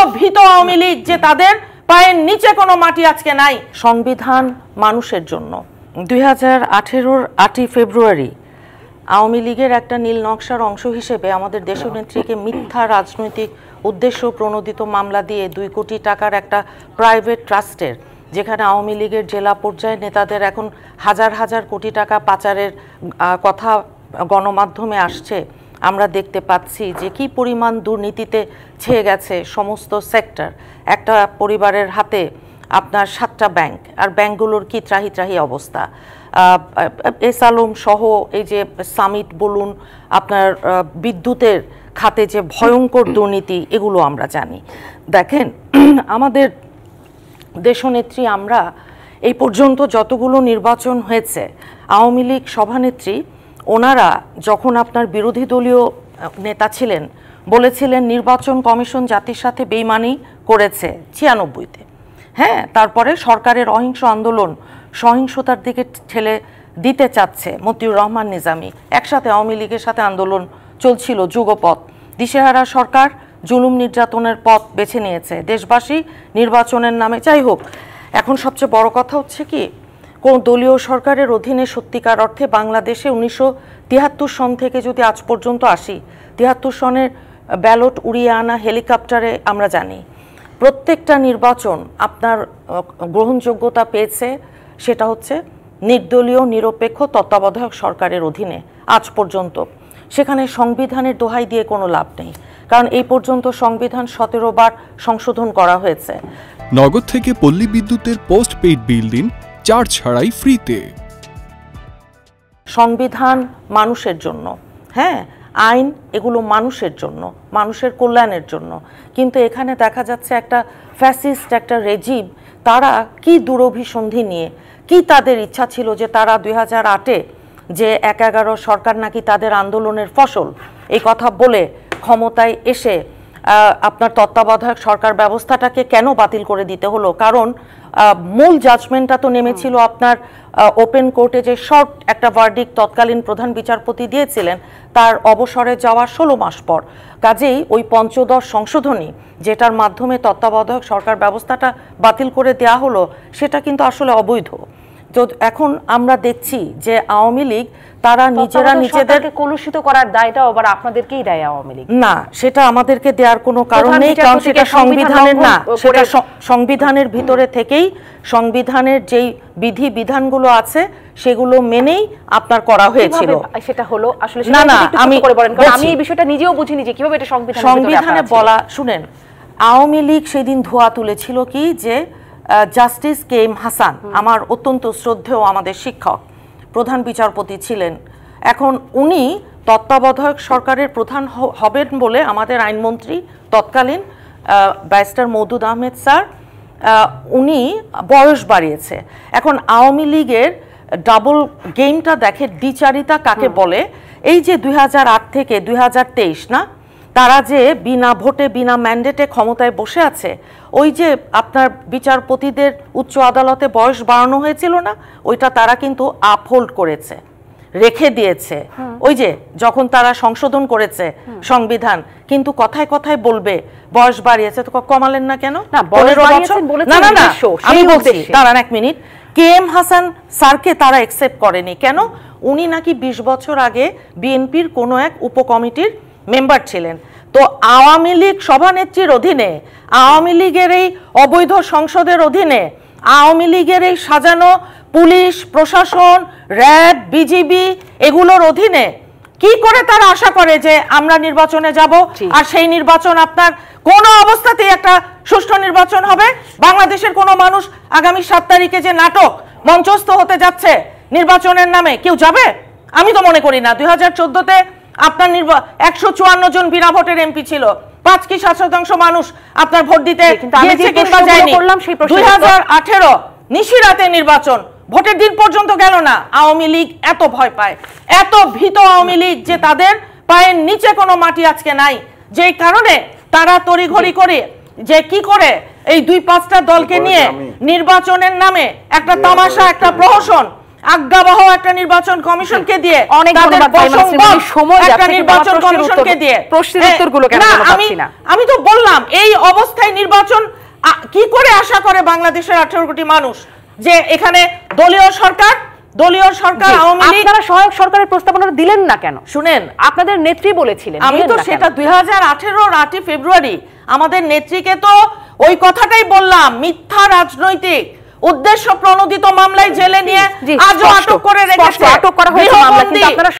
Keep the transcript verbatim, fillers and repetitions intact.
ভীত আওয়ামী লীগ যে তাদের পায়ের নিচে কোনো মাটি আজকে নাই। সংবিধান মানুষের জন্য। দুই হাজার আঠেরোর আটই ফেব্রুয়ারি আওয়ামী লীগের একটা নীল নকশার অংশ হিসেবে আমাদের দেশনেত্রীকে মিথ্যা রাজনৈতিক উদ্দেশ্য প্রণোদিত মামলা দিয়ে দুই কোটি টাকার একটা প্রাইভেট ট্রাস্টের, যেখানে আওয়ামী লীগের জেলা পর্যায়ে নেতাদের এখন হাজার হাজার কোটি টাকা পাচারের কথা গণমাধ্যমে আসছে, আমরা দেখতে পাচ্ছি যে কি পরিমাণ দুর্নীতিতে ছেয়ে গেছে সমস্ত সেক্টর। একটা পরিবারের হাতে আপনার সাতটা ব্যাংক, আর ব্যাংকগুলোর কি ত্রাহি ত্রাহি অবস্থা। এস আলম সহ এই যে সামিট বলুন, আপনার বিদ্যুতের খাতে যে ভয়ঙ্কর দুর্নীতি, এগুলো আমরা জানি। দেখেন আমাদের দেশনেত্রী, আমরা এই পর্যন্ত যতগুলো নির্বাচন হয়েছে আওয়ামী লীগ সভানেত্রী ওনারা যখন আপনার বিরোধী দলীয় নেতা ছিলেন বলেছিলেন নির্বাচন কমিশন জাতির সাথে বেইমানি করেছে ছিয়ানব্বইতে। হ্যাঁ, তারপরে সরকারের অহিংস আন্দোলন সহিংসতার দিকে ঠেলে দিতে চাচ্ছে মতিউর রহমান নিজামী, একসাথে আওয়ামী লীগের সাথে আন্দোলন চলছিল যুগপথ। দিশেহারা সরকার জুলুম নির্যাতনের পথ বেছে নিয়েছে দেশবাসী নির্বাচনের নামে। যাই হোক, এখন সবচেয়ে বড় কথা হচ্ছে কি, কোন দলীয় সরকারের অধীনে সত্যিকার অর্থে বাংলাদেশে উনিশশো তিয়াত্তর সন থেকে যদি আজ পর্যন্ত আসি, তিয়াত্তর সনের ব্যালট উড়িয়ে আনা হেলিকপ্টারে আমরা জানি প্রত্যেকটা নির্বাচন আপনার গ্রহণযোগ্যতা পেয়েছে, সেটা হচ্ছে নির্দলীয় নিরপেক্ষ তত্ত্বাবধায়ক সরকারের অধীনে আজ পর্যন্ত। সেখানে সংবিধানের দোহাই দিয়ে কোনো লাভ নেই, কারণ এই পর্যন্ত সংবিধান সতেরো বার সংশোধন করা হয়েছে। নগদ থেকে পল্লী বিদ্যুতের পোস্ট পেইড বিল দিন চার্জ ছাড়াই ফ্রিতে। সংবিধান মানুষের জন্য, হ্যাঁ, আইন এগুলো মানুষের জন্য, মানুষের কল্যাণের জন্য। কিন্তু এখানে দেখা যাচ্ছে একটা ফ্যাসিস্ট একটা রেজিম, তারা কি দুরভিসন্ধি নিয়ে, কি তাদের ইচ্ছা ছিল যে তারা দুই হাজার আটে যে এক এগারো সরকার নাকি তাদের আন্দোলনের ফসল, এই কথা বলে ক্ষমতায় এসে আপনার তত্ত্বাবধায়ক সরকার ব্যবস্থাটাকে কেন বাতিল করে দিতে হলো? কারণ মূল জাজমেন্টটা তো নেমেছিল আপনার ওপেন কোর্টে, যে শর্ট একটা ভার্ডিক্ট তৎকালীন প্রধান বিচারপতি দিয়েছিলেন তার অবসরে যাওয়ার ষোলো মাস পর। কাজেই ওই পঞ্চদশ সংশোধনী যেটার মাধ্যমে তত্ত্বাবধায়ক সরকার ব্যবস্থাটা বাতিল করে দেয়া হলো, সেটা কিন্তু আসলে অবৈধ। তো এখন আমরা দেখছি যে আওয়ামী লীগ তারা নিজেরা নিজেদেরকে কলুষিত করার দায়টাও আবার আপনাদেরকেই দেয় আওয়ামী লীগ। না, সেটা আমাদেরকে দেওয়ার কোনো কারণ নেই, কারণ সেটা সংবিধানের না, সেটা সংবিধানের ভিতরে থেকেই সংবিধানের যেই বিধি বিধানগুলো আছে সেগুলো মেনেই আপনার করা হয়েছিল। সেটা হলো আসলে না না আমি আমি এই বিষয়টা নিজেও বুঝিনি যে কিভাবে এটা সংবিধানে সংবিধানে বলা। শুনেন, আওয়ামী লীগ সেদিন ধোয়া তুলেছিল কি যে জাস্টিস কে এম হাসান, আমার অত্যন্ত শ্রদ্ধেয় আমাদের শিক্ষক, প্রধান বিচারপতি ছিলেন। এখন উনি তত্ত্বাবধায়ক সরকারের প্রধান হবেন বলে আমাদের আইনমন্ত্রী তৎকালীন ব্যারিস্টার মওদুদ আহমেদ স্যার, উনি বয়স বাড়িয়েছে। এখন আওয়ামী লীগের ডাবল গেমটা দেখে, দ্বিচারিতা কাকে বলে। এই যে দুই হাজার আট থেকে দুই হাজার তেইশ না, তারা যে বিনা ভোটে বিনা ম্যান্ডেটে ক্ষমতায় বসে আছে, ওই যে আপনার বিচারপতিদের উচ্চ আদালতে বয়স বাড়ানো হয়েছিল না, ওইটা তারা কিন্তু আপহোল্ড করেছে, রেখে দিয়েছে। ওই যে যখন তারা সংশোধন করেছে সংবিধান, কিন্তু কথায় কথায় বলবে বয়স বাড়িয়েছে, তো কমালেন না কেন? পনেরো বছর না না না আমি বলছি, দাঁড়ান এক মিনিট, কে এম হাসান স্যারকে তারা অ্যাকসেপ্ট করেনি কেন? উনি নাকি বিশ বছর আগে বিএনপির কোনো এক উপকমিটির মেম্বার ছিলেন। তো আওয়ামী লীগ সভানেত্রীর অধীনে, আওয়ামী লীগের এই অবৈধ সংসদের অধীনে, আওয়ামী লীগের এই সাজানো পুলিশ প্রশাসন র্যাব বিজিবি এগুলোর অধীনে কি করে তারা আশা করে যে আমরা নির্বাচনে যাব, আর সেই নির্বাচন আপনার কোন অবস্থাতেই একটা সুষ্ঠু নির্বাচন হবে? বাংলাদেশের কোনো মানুষ আগামী সাত তারিখে যে নাটক মঞ্চস্থ হতে যাচ্ছে নির্বাচনের নামে, কেউ যাবে? আমি তো মনে করি না। দুই হাজার চোদ্দতে আপনার একশো চুয়ান্ন জন বিনা ভোটের এমপি ছিল, পাঁচ কি সাত শতাংশ মানুষ আপনার ভোট দিতে গিয়েছে কিংবা যায়নি। দুই হাজার আঠেরো নিশিরাতে নির্বাচন, ভোটের দিন পর্যন্ত গেল না। আওয়ামী লীগ এত ভয় পায়, এত ভীত আওয়ামী লীগ যে তাদের পায়ের নিচে কোনো মাটি আজকে নাই, যেই কারণে তারা তড়িঘড়ি করে যে কি করে এই দুই পাঁচটা দলকে নিয়ে নির্বাচনের নামে একটা তামাশা, একটা প্রহসন। আজ্ঞাবহ একটা নির্বাচন কমিশনকে দিয়ে, অনেক ধন্যবাদ সময় একটা নির্বাচন কমিশনকে দিয়ে প্রশ্নের উত্তরগুলো কেন পাচ্ছি না? আমি তো বললাম এই অবস্থায় নির্বাচন কি করে আশা করে বাংলাদেশের আঠারো কোটি মানুষ যে এখানে দলীয় সরকার দলীয় সরকার আওয়ামী লীগ আপনারা সহায়ক সরকারের প্রস্তাবনা দিলেন না কেন? শুনেন, আপনাদের নেত্রী বলেছিলেন। আমি তো সেটা দুই হাজার আঠারোর আটই ফেব্রুয়ারি আমাদের নেত্রীকে তো ওই কথাটাই বললাম, মিথ্যা রাজনৈতিক উদ্দেশ্য প্রণোদিত মামলায় জেলে নিয়ে আজও আটক করে রেখেছে, আটক করা হয়েছে মামলা, কিন্তু আপনারা